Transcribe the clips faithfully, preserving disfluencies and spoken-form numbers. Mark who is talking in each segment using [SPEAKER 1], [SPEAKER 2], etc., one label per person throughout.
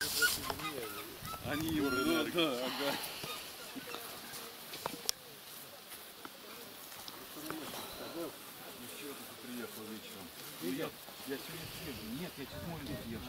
[SPEAKER 1] Они Юры, да, да, ага. Еще ты приехал вечером. Я, я сегодня съеду. Нет, я через мой езжу.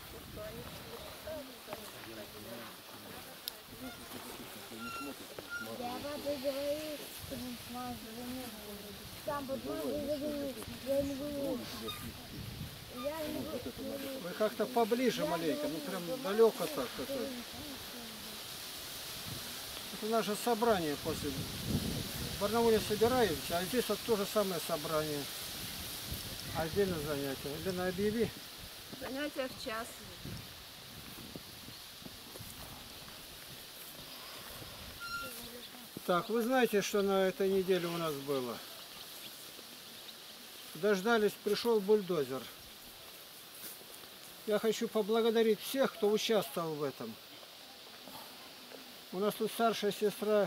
[SPEAKER 2] Я папа говорит, что не смазываю. Сам подмазываю, я не буду. Я не буду.
[SPEAKER 3] Вы как-то поближе маленько, ну прям далеко так. Это, это наше собрание после. В Барнауле собираемся, а здесь вот то же самое собрание. Отдельно занятие. Лена, объяви.
[SPEAKER 4] Занятия в час.
[SPEAKER 3] Так, вы знаете, что на этой неделе у нас было? Дождались, пришел бульдозер. Я хочу поблагодарить всех, кто участвовал в этом. У нас тут старшая сестра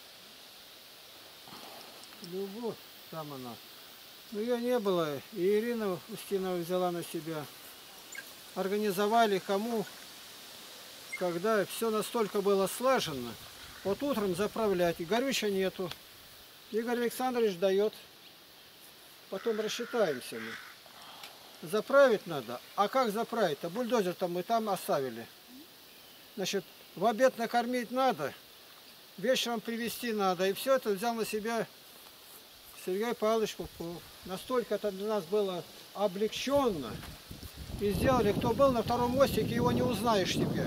[SPEAKER 3] Любовь, там она. Но ее не было, и Ирина Устинова взяла на себя. Организовали кому, когда все настолько было слаженно. Вот утром заправлять, и горючего нету. Игорь Александрович дает. Потом рассчитаемся мы. Заправить надо. А как заправить-то? Бульдозер-то мы там оставили. Значит, в обед накормить надо, вечером привезти надо. И все это взял на себя Сергей Павлович Попов. Настолько это для нас было облегченно. И сделали, кто был на втором мостике, его не узнаешь теперь.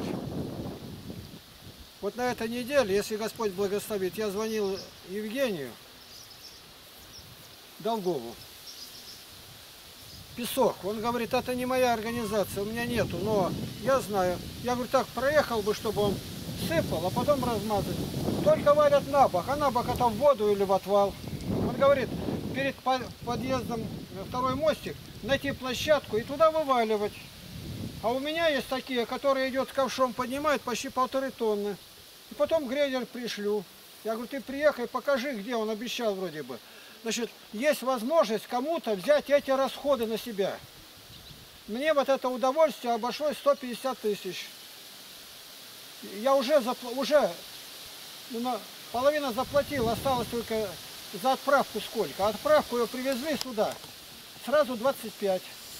[SPEAKER 3] Вот на этой неделе, если Господь благословит, я звонил Евгению Долгову. Песок. Он говорит, это не моя организация, у меня нету, но я знаю. Я говорю, так, проехал бы, чтобы он сыпал, а потом размазать. Только варят на бок, а на бок это в воду или в отвал. Он говорит, перед подъездом на второй мостик найти площадку и туда вываливать. А у меня есть такие, которые идет ковшом, поднимают почти полторы тонны. И потом грейдер пришлю. Я говорю, ты приехай, покажи, где он обещал вроде бы. Значит, есть возможность кому-то взять эти расходы на себя. Мне вот это удовольствие обошлось сто пятьдесят тысяч. Я уже, запл... уже ну, половина заплатил, осталось только за отправку сколько. Отправку ее привезли сюда, сразу двадцать пять.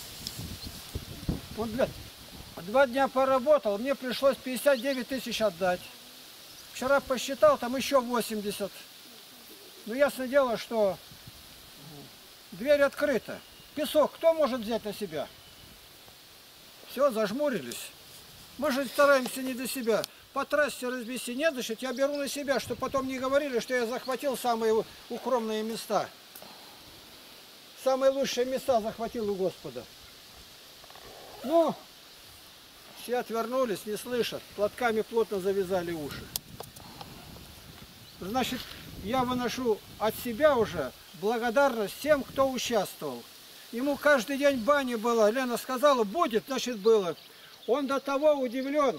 [SPEAKER 3] Вот, блядь, два дня поработал, мне пришлось пятьдесят девять тысяч отдать. Вчера посчитал, там еще восемьдесят. Ну, ясное дело, что дверь открыта. Песок кто может взять на себя? Все, зажмурились. Мы же стараемся не до себя. По трассе развести не дышать, я беру на себя, чтобы потом не говорили, что я захватил самые укромные места. Самые лучшие места захватил у Господа. Ну, все отвернулись, не слышат. Платками плотно завязали уши. Значит, я выношу от себя уже благодарность тем, кто участвовал. Ему каждый день баня была. Лена сказала, будет, значит было. Он до того удивлен.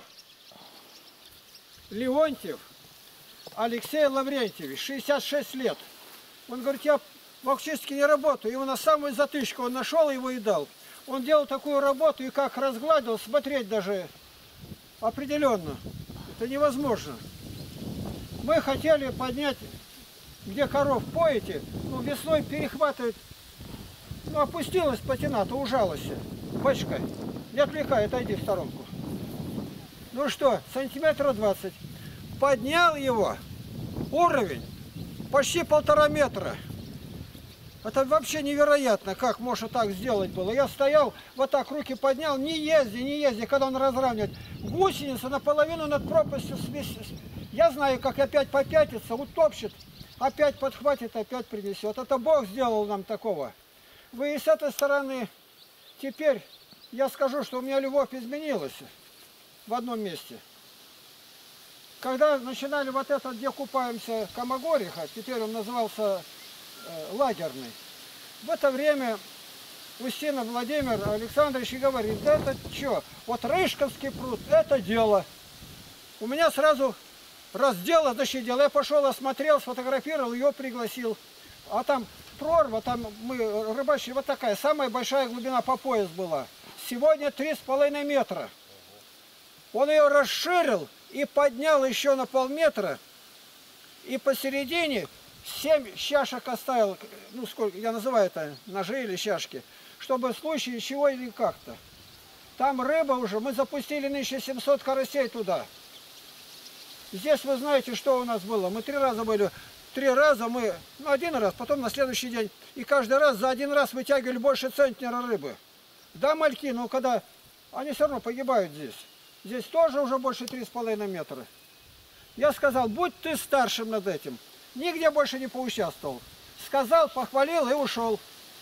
[SPEAKER 3] Леонтьев Алексей Лаврентьевич, шестьдесят шесть лет. Он говорит, я фактически не работаю. Его на самую затычку он нашел его и дал. Он делал такую работу и как разгладил, смотреть даже определенно. Это невозможно. Мы хотели поднять, где коров поете, ну весной перехватывает, ну опустилась плотина, то ужалась. Бочкой. Не отвлекай, отойди в сторонку. Ну что, сантиметров двадцать. Поднял его, уровень, почти полтора метра. Это вообще невероятно, как можно так сделать было. Я стоял, вот так руки поднял, не езди, не езди, когда он разравнивает. Гусеница наполовину над пропастью. Я знаю, как опять попятится, утопчет, опять подхватит, опять принесет. Это Бог сделал нам такого. Вы и с этой стороны, теперь я скажу, что у меня любовь изменилась в одном месте. Когда начинали вот это, где купаемся, Комогориха, теперь он назывался э, лагерный, в это время Устина Владимир Александрович и говорит, да это что, вот Рыжковский пруд, это дело. У меня сразу раздела, значит, дело. Я пошел, осмотрел, сфотографировал, ее пригласил. А там прорва, там мы рыбачили, вот такая, самая большая глубина по пояс была. Сегодня три с половиной метра. Он ее расширил и поднял еще на полметра. И посередине семь чашек оставил, ну сколько, я называю это, ножи или чашки, чтобы в случае чего или как-то. Там рыба уже, мы запустили тысячу семьсот карасей туда. Здесь вы знаете, что у нас было. Мы три раза были, три раза мы, ну один раз, потом на следующий день. И каждый раз за один раз вытягивали больше центнера рыбы. Да, мальки, но когда, они все равно погибают здесь. Здесь тоже уже больше три с половиной метра. Я сказал, будь ты старшим над этим. Нигде больше не поучаствовал. Сказал, похвалил и ушел.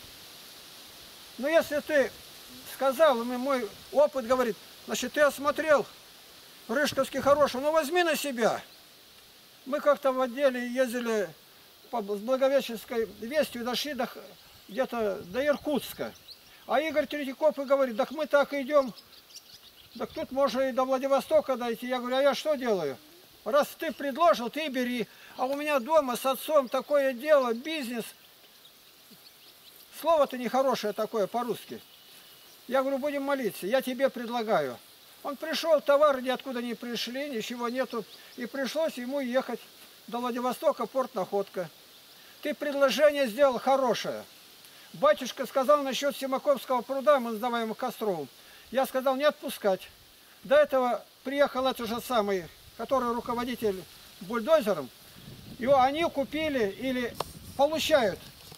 [SPEAKER 3] Но если ты сказал, и мой опыт говорит, значит, ты осмотрел Рыжковский хороший, ну возьми на себя. Мы как-то в отделе ездили по Благовещенской вестью и дошли до, где-то до Иркутска. А Игорь Третьяков и говорит, так мы так идем, так тут можно и до Владивостока дойти. Я говорю, а я что делаю? Раз ты предложил, ты бери. А у меня дома с отцом такое дело, бизнес. Слово-то нехорошее такое по-русски. Я говорю, будем молиться, я тебе предлагаю. Он пришел, товары ниоткуда не пришли, ничего нету. И пришлось ему ехать до Владивостока, порт Находка. Ты предложение сделал хорошее. Батюшка сказал насчет Симаковского пруда, мы сдаваем его Кострову. Я сказал не отпускать. До этого приехал этот же самый, который руководитель бульдозером. И они купили или получают,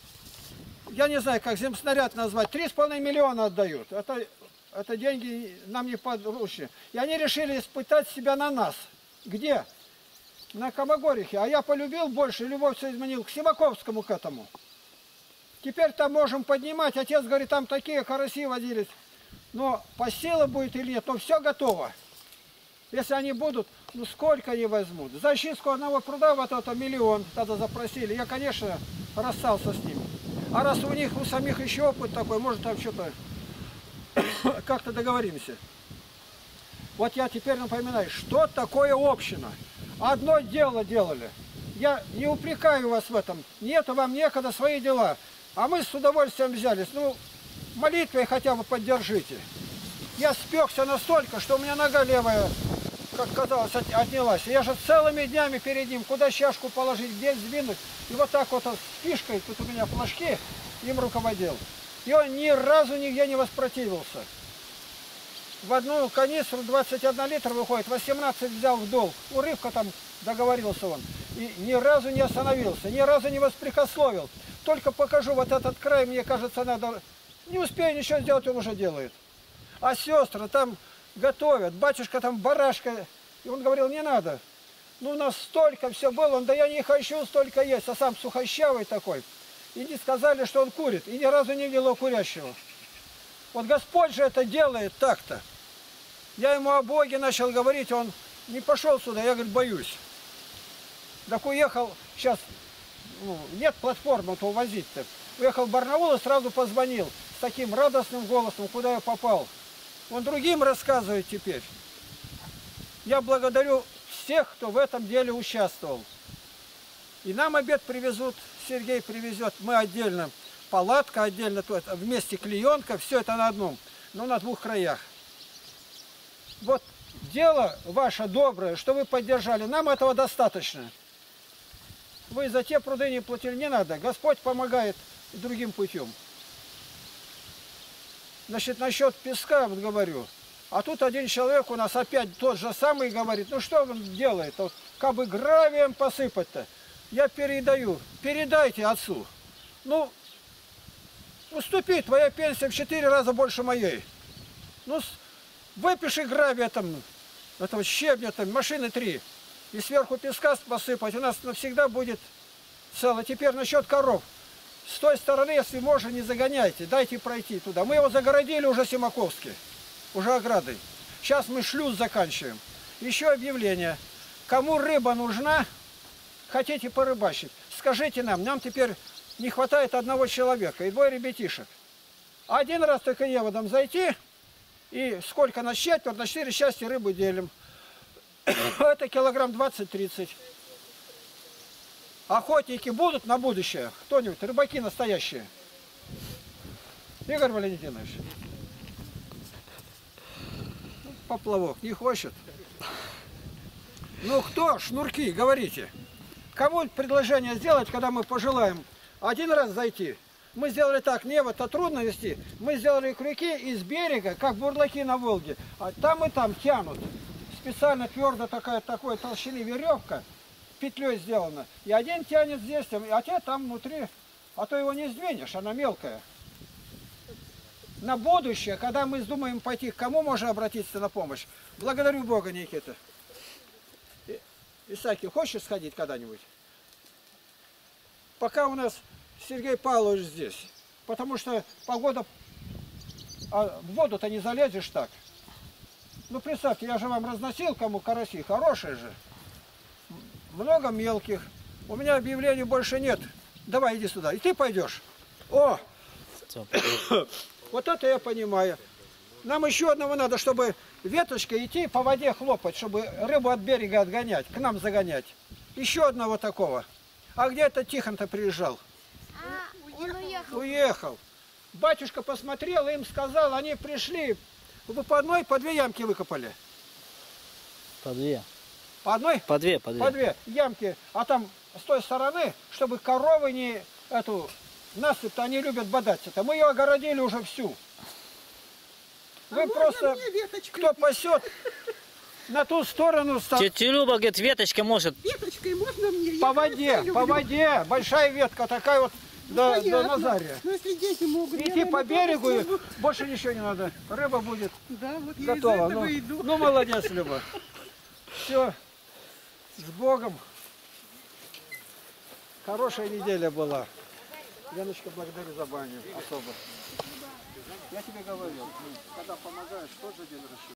[SPEAKER 3] я не знаю, как земснаряд назвать, три с половиной миллиона отдают. Это, это деньги нам не подручны. И они решили испытать себя на нас. Где? На Комогорихе. А я полюбил больше, любовь все изменил к Симаковскому к этому. Теперь там можем поднимать. Отец говорит, там такие караси водились. Но по силам будет или нет, но все готово. Если они будут, ну сколько они возьмут? За чистку одного пруда вот это миллион тогда запросили. Я, конечно, расстался с ними. А раз у них, у самих еще опыт такой, может там что-то как-то договоримся. Вот я теперь напоминаю, что такое община. Одно дело делали. Я не упрекаю вас в этом. Нету вам некогда свои дела. А мы с удовольствием взялись. Ну, молитвой хотя бы поддержите. Я спекся настолько, что у меня нога левая, как казалось, отнялась. Я же целыми днями перед ним, куда чашку положить, где сдвинуть. И вот так вот с фишкой, тут у меня флажки, им руководил. И он ни разу нигде не воспротивился. В одну канистру двадцать один литр выходит, восемнадцать взял в долг. Урывка там договорился он. И ни разу не остановился, ни разу не воспрекословил. Только покажу вот этот край, мне кажется, надо... Не успею ничего сделать, он уже делает. А сестры там готовят, батюшка там барашка. И он говорил, не надо. Ну, у нас столько все было, он, да я не хочу столько есть, а сам сухощавый такой. И не сказали, что он курит, и ни разу не видел его курящего. Вот Господь же это делает так-то. Я ему о Боге начал говорить, он не пошел сюда, я, говорит, боюсь. Так уехал, сейчас, ну, нет платформы, то увозить-то. Уехал в Барнаул и сразу позвонил с таким радостным голосом, куда я попал. Он другим рассказывает теперь. Я благодарю всех, кто в этом деле участвовал. И нам обед привезут, Сергей привезет, мы отдельно, палатка отдельно, вместе клеенка, все это на одном, но на двух краях. Вот дело ваше доброе, что вы поддержали, нам этого достаточно. Вы за те пруды не платили, не надо, Господь помогает другим путем. Значит, насчет песка, вот говорю, а тут один человек у нас опять тот же самый говорит, ну что он делает, вот, как бы гравием посыпать-то. Я передаю, передайте отцу. Ну, уступи, твоя пенсия в четыре раза больше моей. Ну, выпиши гравия там, этого щебня там, машины три. И сверху песка посыпать, у нас навсегда будет цело. Теперь насчет коров. С той стороны, если можно, не загоняйте, дайте пройти туда. Мы его загородили уже Симаковски, уже оградой. Сейчас мы шлюз заканчиваем. Еще объявление. Кому рыба нужна, хотите порыбачить, скажите нам, нам теперь не хватает одного человека и двое ребятишек. Один раз только неводом зайти, и сколько на четверть, на четыре части рыбу делим. Это килограмм двадцать-тридцать. Охотники будут на будущее? Кто-нибудь? Рыбаки настоящие. Игорь Валентинович. Поплавок не хочет. Ну кто? Шнурки, говорите. Кому предложение сделать, когда мы пожелаем один раз зайти? Мы сделали так, небо-то трудно вести. Мы сделали крюки из берега, как бурлаки на Волге. А там и там тянут. Специально твердо такая, такой толщины веревка, петлей сделана. И один тянет здесь, а те там внутри. А то его не сдвинешь, она мелкая. На будущее, когда мы думаем пойти, к кому можно обратиться на помощь? Благодарю Бога, Никита. И- Исаки, хочешь сходить когда-нибудь? Пока у нас Сергей Павлович здесь. Потому что погода... А в воду-то не залезешь так. Ну, представьте, я же вам разносил, кому караси. Хорошие же. Много мелких. У меня объявлений больше нет. Давай, иди сюда. И ты пойдешь. О! Вот это я понимаю. Нам еще одного надо, чтобы веточкой идти по воде хлопать, чтобы рыбу от берега отгонять, к нам загонять. Еще одного такого. А где это Тихон-то приезжал?
[SPEAKER 2] А, он уехал.
[SPEAKER 3] Уехал. Батюшка посмотрел, им сказал, они пришли, вы по одной, по две ямки выкопали.
[SPEAKER 5] По две.
[SPEAKER 3] По одной?
[SPEAKER 5] По две, по две.
[SPEAKER 3] По две ямки. А там с той стороны, чтобы коровы не эту насыпь-то, они любят бодаться-то. Мы ее огородили уже всю. Вы
[SPEAKER 6] А
[SPEAKER 3] просто,
[SPEAKER 6] можно мне веточкой?
[SPEAKER 3] кто пасет, на ту сторону ста-
[SPEAKER 5] Тетя Люба говорит, веточка может.
[SPEAKER 6] Веточкой можно мне?
[SPEAKER 3] по
[SPEAKER 6] Я
[SPEAKER 3] воде,
[SPEAKER 6] хорошо
[SPEAKER 3] по
[SPEAKER 6] люблю.
[SPEAKER 3] воде, большая ветка такая вот до, до
[SPEAKER 6] Понятно.
[SPEAKER 3] Назария.
[SPEAKER 6] Ну, если дети могут. я,
[SPEAKER 3] Идти по
[SPEAKER 6] наверное,
[SPEAKER 3] берегу, и
[SPEAKER 6] смогу.
[SPEAKER 3] больше ничего не надо. Рыба будет
[SPEAKER 6] Да, вот я
[SPEAKER 3] готова.
[SPEAKER 6] из этого
[SPEAKER 3] Ну,
[SPEAKER 6] иду.
[SPEAKER 3] ну, молодец, Люба. Все, с Богом. Хорошая неделя была. Леночка, благодарю за баню особо. Я тебе говорил, когда помогаешь, тот же день решил.